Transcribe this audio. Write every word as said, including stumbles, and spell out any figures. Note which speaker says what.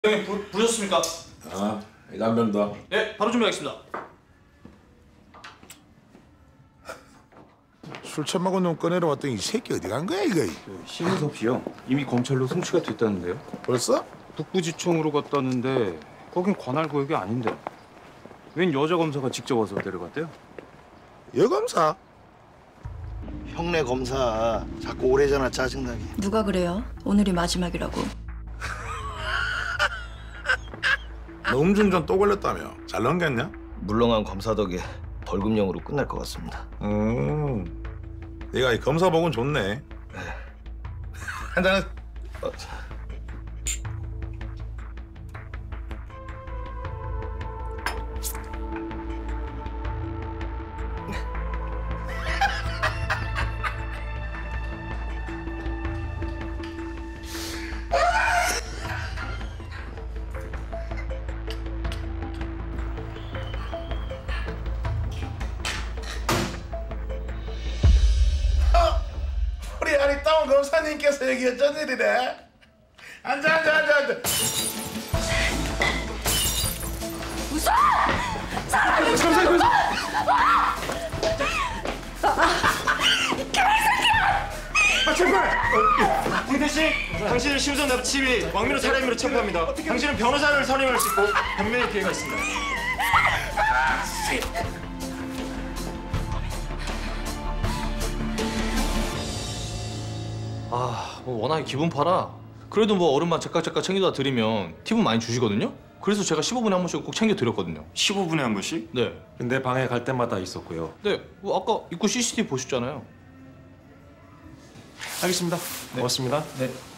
Speaker 1: 형님 부, 부르셨습니까?
Speaker 2: 아, 이거 한 병 더.
Speaker 1: 네, 바로 준비하겠습니다.
Speaker 3: 술 처먹은 놈 꺼내러 왔더니 이 새끼 어디 간 거야 이거?
Speaker 4: 신우섭 씨요. 이미 검찰로 송치가 됐다는데요.
Speaker 3: 벌써?
Speaker 4: 북부지청으로 갔다는데 거긴 관할 구역이 아닌데. 웬 여자 검사가 직접 와서 데려갔대요?
Speaker 3: 여검사?
Speaker 5: 형네 검사 자꾸 오래잖아 짜증나게.
Speaker 6: 누가 그래요? 오늘이 마지막이라고.
Speaker 3: 너 음주운전 또 걸렸다며? 잘 넘겼냐?
Speaker 5: 물렁한 검사 덕에 벌금형으로 끝날 것 같습니다.
Speaker 3: 음, 네가 이 검사복은 좋네. 한잔.
Speaker 5: 어,
Speaker 3: 우리 아리따운 검사님께서 여기 어쩐 일이래? 앉아 앉아 앉아 앉아.
Speaker 6: 웃어! 사람을 검사 검사!
Speaker 3: 아 제발.
Speaker 1: 황태 씨, 당신을 심선 납치, 왕민호 살해 혐의로 체포합니다. 당신은 변호사를 선임할 수 있고 변명의 기회가 있습니다. 아, 뭐 워낙에 기분 팔아. 그래도 뭐 얼음만 제깍제깍 챙겨다 드리면 팁은 많이 주시거든요. 그래서 제가 십오 분에 한 번씩 꼭 챙겨 드렸거든요.
Speaker 7: 십오 분에 한 번씩?
Speaker 1: 네.
Speaker 7: 근데 방에 갈 때마다 있었고요.
Speaker 1: 네, 뭐 아까 입구 씨씨티비 보셨잖아요.
Speaker 7: 알겠습니다. 고맙습니다.
Speaker 1: 네.